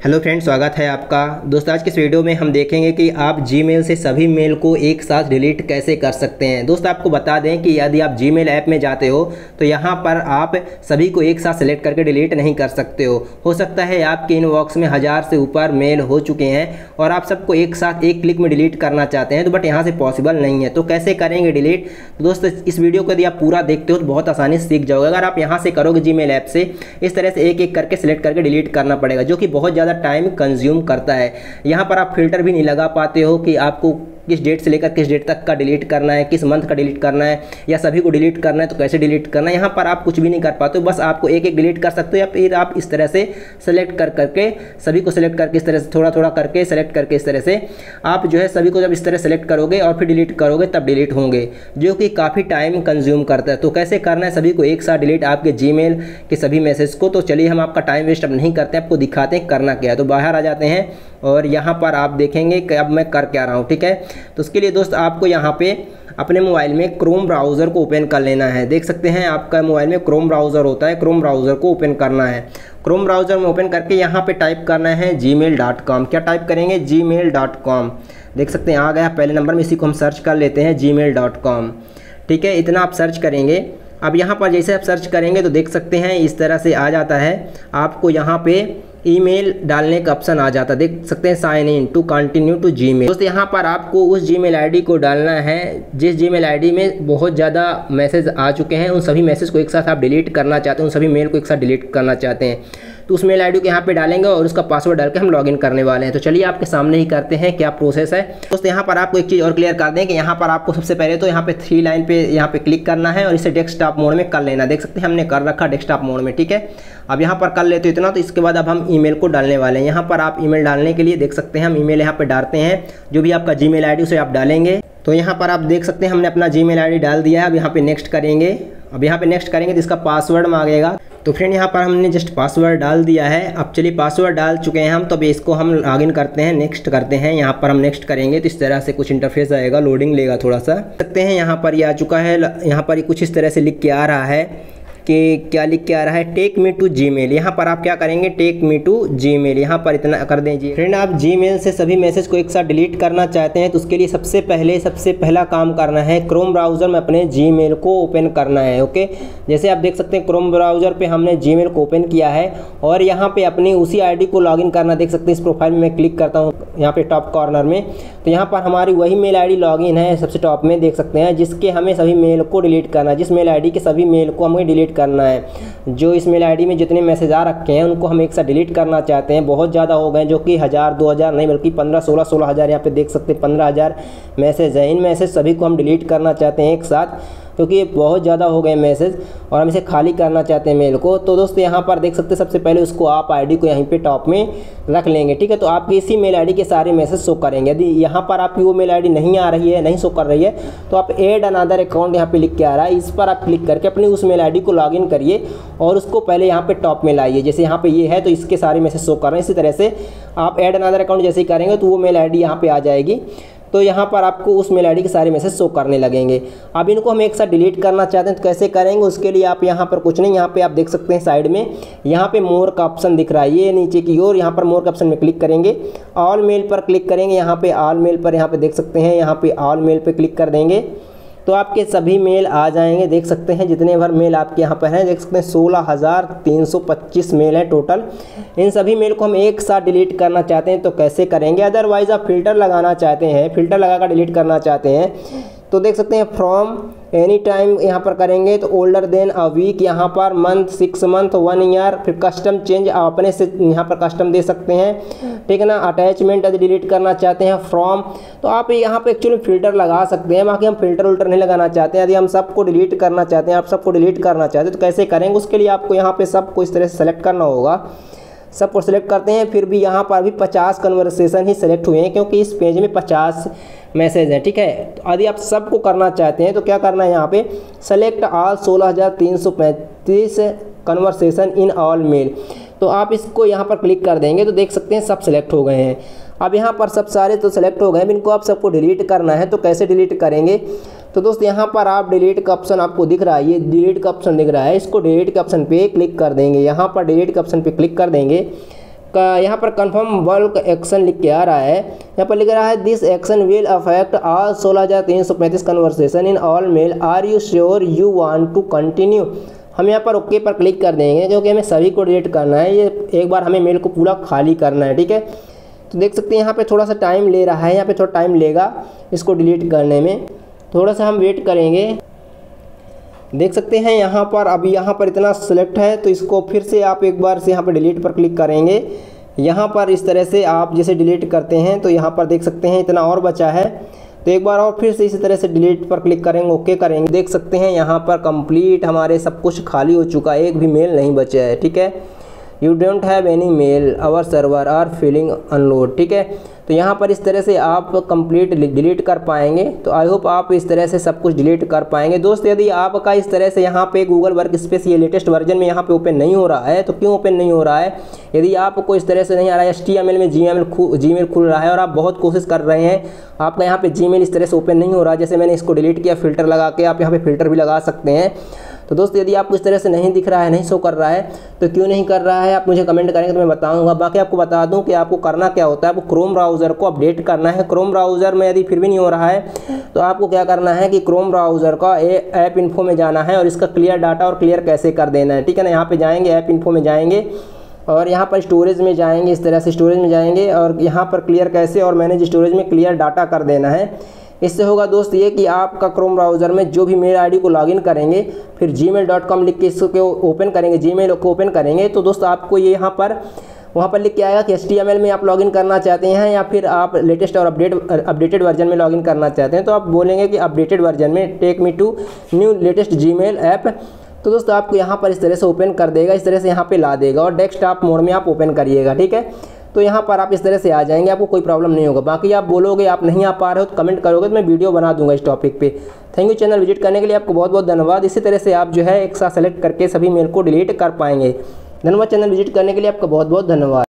Hello friends, स्वागत है आपका। दोस्तों आज के इस वीडियो में हम देखेंगे कि आप जीमेल से सभी मेल को एक साथ डिलीट कैसे कर सकते हैं। दोस्तों आपको बता दें कि यदि आप जीमेल ऐप में जाते हो तो यहाँ पर आप सभी को एक साथ सेलेक्ट करके डिलीट नहीं कर सकते हो सकता है आपके इनबॉक्स में 1000 से ऊपर मेल हो चुके हैं और आप सबको एक साथ एक क्लिक में डिलीट करना चाहते हैं, तो बट यहाँ से पॉसिबल नहीं है। तो कैसे करेंगे डिलीट? तो दोस्तों इस वीडियो को यदि आप पूरा देखते हो तो बहुत आसानी से सीख जाओगे। अगर आप यहाँ से करोगे जीमेल ऐप से इस तरह से एक एक करके सिलेक्ट करके डिलीट करना पड़ेगा, जो कि बहुत ज़्यादा टाइम कंज्यूम करता है। यहाँ पर आप फिल्टर भी नहीं लगा पाते हो कि आपको किस डेट से लेकर किस डेट तक का डिलीट करना है, किस मंथ का डिलीट करना है या सभी को डिलीट करना है तो कैसे डिलीट करना है। यहाँ पर आप कुछ भी नहीं कर पाते हो, बस आपको एक एक डिलीट कर सकते हो या फिर आप इस तरह से सेलेक्ट कर करके सभी को सेलेक्ट करके इस तरह से थोड़ा थोड़ा करके सेलेक्ट करके इस तरह से आप जो है सभी को जब इस तरह सेलेक्ट करोगे और फिर डिलीट करोगे तब डिलीट होंगे, जो कि काफ़ी टाइम कंज्यूम करता है। तो कैसे करना है सभी को एक साथ डिलीट आपके जीमेल के सभी मैसेज को? तो चलिए हम आपका टाइम वेस्ट अब नहीं करते, आपको दिखाते हैं करना क्या है। तो बाहर आ जाते हैं और यहाँ पर आप देखेंगे कि अब मैं कर क्या रहा हूँ, ठीक है। तो उसके लिए दोस्त आपको यहाँ पे अपने मोबाइल में क्रोम ब्राउज़र को ओपन कर लेना है। देख सकते हैं आपका मोबाइल में क्रोम ब्राउज़र होता है, क्रोम ब्राउज़र को ओपन करना है। क्रोम ब्राउज़र में ओपन करके यहाँ पे टाइप करना है gmail.com। क्या टाइप करेंगे? gmail.com। देख सकते हैं आ गया पहले नंबर में, इसी को हम सर्च कर लेते हैं gmail.com, ठीक है। इतना आप सर्च करेंगे। अब यहाँ पर जैसे आप सर्च करेंगे तो देख सकते हैं इस तरह से आ जाता है। आपको यहाँ पे ईमेल डालने का ऑप्शन आ जाता है, देख सकते हैं sign in to continue to Gmail. दोस्तों यहाँ पर आपको उस जीमेल आईडी को डालना है जिस जीमेल आईडी में बहुत ज़्यादा मैसेज आ चुके हैं। उन सभी मैसेज को एक साथ आप डिलीट करना चाहते हैं, उन सभी मेल को एक साथ डिलीट करना चाहते हैं, तो उस मेल आईडी को यहाँ पे डालेंगे और उसका पासवर्ड डाल के हम लॉगिन करने वाले हैं। तो चलिए आपके सामने ही करते हैं क्या प्रोसेस है। दोस्तों यहाँ पर आपको एक चीज़ और क्लियर कर दें कि यहाँ पर आपको सबसे पहले तो यहाँ पे 3 लाइन पे यहाँ पे क्लिक करना है और इसे डेस्कटॉप मोड में कर लेना। देख सकते हैं हमने कर रखा डेस्कटॉप मोड में, ठीक है। अब यहाँ पर कर लेते हो इतना, तो इसके बाद अब हम ईमेल को डालने वाले हैं। यहाँ पर आप ईमेल डालने के लिए देख सकते हैं हम ईमेल यहाँ पे डालते हैं, जो भी आपका जीमेल आईडी उसे आप डालेंगे। तो यहाँ पर आप देख सकते हैं हमने अपना जीमेल आईडी डाल दिया है। अब यहाँ पे नेक्स्ट करेंगे। अब यहाँ पे नेक्स्ट करेंगे तो इसका पासवर्ड मांगेगा। तो फ्रेंड यहाँ पर हमने जस्ट पासवर्ड डाल दिया है। अब चलिए पासवर्ड डाल चुके हैं हम, तो अभी इसको हम लॉगिन करते हैं, नेक्स्ट करते हैं। यहाँ पर हम नेक्स्ट करेंगे तो इस तरह से कुछ इंटरफेस आएगा, लोडिंग लेगा थोड़ा सा। सकते हैं यहाँ पर ये आ चुका है। यहाँ पर कुछ इस तरह से लिख के आ रहा है कि क्या लिख के आ रहा है, टेक मी टू जीमेल। यहाँ पर आप क्या करेंगे, टेक मी टू जीमेल, यहाँ पर इतना कर दीजिए। फ्रेंड आप जीमेल से सभी मैसेज को एक साथ डिलीट करना चाहते हैं तो उसके लिए सबसे पहला काम करना है क्रोम ब्राउज़र में अपने जीमेल को ओपन करना है, ओके। जैसे आप देख सकते हैं क्रोम ब्राउज़र पे हमने जीमेल को ओपन किया है और यहाँ पे अपनी उसी आईडी को लॉगिन करना। देख सकते हैं इस प्रोफाइल में मैं क्लिक करता हूँ यहाँ पे टॉप कॉर्नर में, तो यहाँ पर हमारी वही मेल आईडी लॉगिन है सबसे टॉप में, देख सकते हैं, जिसके हमें सभी मेल को डिलीट करना है, जिस मेल आईडी के सभी मेल को हमें डिलीट करना है। जो इस मेल आईडी में जितने मैसेज आ रखे हैं उनको हम एक साथ डिलीट करना चाहते हैं। बहुत ज़्यादा हो गए, जो कि 1000 2000 नहीं बल्कि 15 16 16,000 यहाँ पे देख सकते हैं 15,000 मैसेज हैं। इन मैसेज सभी को हम डिलीट करना चाहते हैं एक साथ, क्योंकि ये बहुत ज़्यादा हो गए मैसेज और हम इसे खाली करना चाहते हैं मेल को। तो दोस्तों यहाँ पर देख सकते हैं सबसे पहले उसको आप आईडी को यहीं पे टॉप में रख लेंगे, ठीक है। तो आपकी इसी मेल आईडी के सारे मैसेज शो करेंगे। यदि यहाँ पर आपकी वो मेल आईडी नहीं आ रही है, नहीं शो कर रही है, तो आप ऐड अनदर अकाउंट यहाँ पे लिख के आ रहा है, इस पर आप क्लिक करके अपनी उस मेल आईडी को लॉगिन करिए और उसको पहले यहाँ पे टॉप में लाइए। जैसे यहाँ पे ये है तो इसके सारे मैसेज शो कर रहे हैं। इसी तरह से आप ऐड अनदर अकाउंट जैसे ही करेंगे तो वो मेल आईडी यहाँ पे आ जाएगी, तो यहाँ पर आपको उस मेल आईडी के सारे मैसेज शो करने लगेंगे। अब इनको हम एक साथ डिलीट करना चाहते हैं तो कैसे करेंगे? उसके लिए आप यहाँ पर कुछ नहीं, यहाँ पे आप देख सकते हैं साइड में यहाँ पे मोर का ऑप्शन दिख रहा है, ये नीचे की ओर, यहाँ पर मोर का ऑप्शन में क्लिक करेंगे, ऑल मेल पर क्लिक करेंगे। यहाँ पे ऑल मेल पर यहाँ पे देख सकते हैं, यहाँ पे ऑल मेल पर क्लिक कर देंगे तो आपके सभी मेल आ जाएंगे। देख सकते हैं जितने भर मेल आपके यहाँ पर हैं, देख सकते हैं 16,325 मेल हैं टोटल। इन सभी मेल को हम एक साथ डिलीट करना चाहते हैं तो कैसे करेंगे? अदरवाइज़ आप फिल्टर लगाना चाहते हैं, फिल्टर लगाकर डिलीट करना चाहते हैं तो देख सकते हैं फ्रॉम एनी टाइम यहाँ पर करेंगे तो ओल्डर देन अ वीक, यहाँ पर मंथ, 6 मंथ, 1 ईयर, फिर कस्टम चेंज आप अपने से यहाँ पर कस्टम दे सकते हैं, ठीक है ना। अटैचमेंट यदि डिलीट करना चाहते हैं फ्रॉम, तो आप यहाँ पे एक्चुअली फिल्टर लगा सकते हैं। बाकी हम फिल्टर उल्टर नहीं लगाना चाहते हैं। यदि हम सबको डिलीट करना चाहते हैं, आप सबको डिलीट करना चाहते हैं तो कैसे करेंगे? उसके लिए आपको यहाँ पर सबको इस तरह से सेलेक्ट करना होगा। सबको सेलेक्ट करते हैं, फिर भी यहाँ पर भी 50 कन्वर्सेशन ही सेलेक्ट हुए हैं क्योंकि इस पेज में 50 मैसेज हैं, ठीक है। तो यदि आप सबको करना चाहते हैं तो क्या करना है, यहाँ पे select all 16,335 conversation in all mail, तो आप इसको यहाँ पर क्लिक कर देंगे तो देख सकते हैं सब सेलेक्ट हो गए हैं। अब यहाँ पर सब सारे तो सेलेक्ट हो गए हैं, इनको आप सबको डिलीट करना है तो कैसे डिलीट करेंगे? तो दोस्त यहाँ पर आप डिलीट का ऑप्शन आपको दिख रहा है, ये डिलीट का ऑप्शन दिख रहा है, इसको डिलीट के ऑप्शन पे क्लिक कर देंगे। यहाँ पर डिलीट के ऑप्शन पे क्लिक कर देंगे। यहाँ पर कंफर्म बल्क एक्शन लिख के आ रहा है। यहाँ पर लिख रहा है this action will affect all 16,335 conversation in all mail, are you sure you want to continue. हम यहाँ पर ओके पर क्लिक कर देंगे क्योंकि हमें सभी को डिलीट करना है, ये एक बार हमें मेल को पूरा खाली करना है, ठीक है। तो देख सकते हैं यहाँ पे थोड़ा सा टाइम ले रहा है, यहाँ पे थोड़ा टाइम लेगा इसको डिलीट करने में, थोड़ा सा हम वेट करेंगे। देख सकते हैं यहाँ पर अभी यहाँ पर इतना सेलेक्ट है, तो इसको फिर से आप एक बार से यहाँ पर डिलीट पर क्लिक करेंगे। यहाँ पर इस तरह से आप जैसे डिलीट करते हैं तो यहाँ पर देख सकते हैं इतना और बचा है, तो एक बार और फिर से इसी तरह से डिलीट पर क्लिक करेंगे, ओके करेंगे। देख सकते हैं यहाँ पर कंप्लीट हमारे सब कुछ खाली हो चुका है, एक भी मेल नहीं बचा है, ठीक है। You don't have any mail, our server are feeling unload, ठीक है। तो यहाँ पर इस तरह से आप कंप्लीट डिलीट कर पाएंगे। तो आई होप आप इस तरह से सब कुछ डिलीट कर पाएंगे। दोस्त यदि आपका इस तरह से यहाँ पे गूगल वर्क स्पेस ये लेटेस्ट वर्जन में यहाँ पे ओपन नहीं हो रहा है, तो क्यों ओपन नहीं हो रहा है? यदि आपको इस तरह से नहीं आ रहा है, HTML में जीमेल खुल रहा है और आप बहुत कोशिश कर रहे हैं, आपका यहाँ पे जीमेल इस तरह से ओपन नहीं हो रहा है, जैसे मैंने इसको डिलीट किया फिल्टर लगा के, आप यहाँ पे फिल्टर भी लगा सकते हैं। तो दोस्त यदि आपको इस तरह से नहीं दिख रहा है, नहीं शो कर रहा है, तो क्यों नहीं कर रहा है आप मुझे कमेंट करेंगे तो मैं बताऊंगा। बाकी आपको बता दूं कि आपको करना क्या होता है, आपको क्रोम ब्राउज़र को अपडेट करना है। क्रोम ब्राउज़र में यदि फिर भी नहीं हो रहा है तो आपको क्या करना है कि क्रोम ब्राउज़र का ऐप इन्फो में जाना है और इसका क्लियर डाटा और क्लियर कैसे कर देना है, ठीक है ना। यहाँ पर जाएँगे, ऐप इन्फो में जाएँगे और यहाँ पर स्टोरेज में जाएंगे, इस तरह से स्टोरेज में जाएंगे और यहाँ पर क्लियर कैसे और मैनेज स्टोरेज में क्लियर डाटा कर देना है। इससे होगा दोस्त ये कि आपका क्रोम ब्राउज़र में जो भी मेल आईडी को लॉगिन करेंगे, फिर gmail.com लिख के इसको ओपन करेंगे, जीमेल को ओपन करेंगे, तो दोस्त आपको ये यहाँ पर वहाँ पर लिख के आएगा कि HTML में आप लॉगिन करना चाहते हैं या फिर आप लेटेस्ट और अपडेटेड वर्जन में लॉगिन करना चाहते हैं। तो आप बोलेंगे कि अपडेटेड वर्जन में take me to new latest Gmail app. तो दोस्तों आपको यहाँ पर इस तरह से ओपन कर देगा, इस तरह से यहाँ पे ला देगा और डेस्कटॉप मोड में आप ओपन करिएगा, ठीक है। तो यहाँ पर आप इस तरह से आ जाएंगे, आपको कोई प्रॉब्लम नहीं होगा। बाकी आप बोलोगे आप नहीं आ पा रहे हो तो कमेंट करोगे तो मैं वीडियो बना दूंगा इस टॉपिक पे। थैंक यू चैनल विजिट करने के लिए, आपको बहुत बहुत धन्यवाद। इसी तरह से आप जो है एक साथ सेलेक्ट करके सभी मेल को डिलीट कर पाएंगे। धन्यवाद चैनल विजिट करने के लिए, आपका बहुत बहुत धन्यवाद।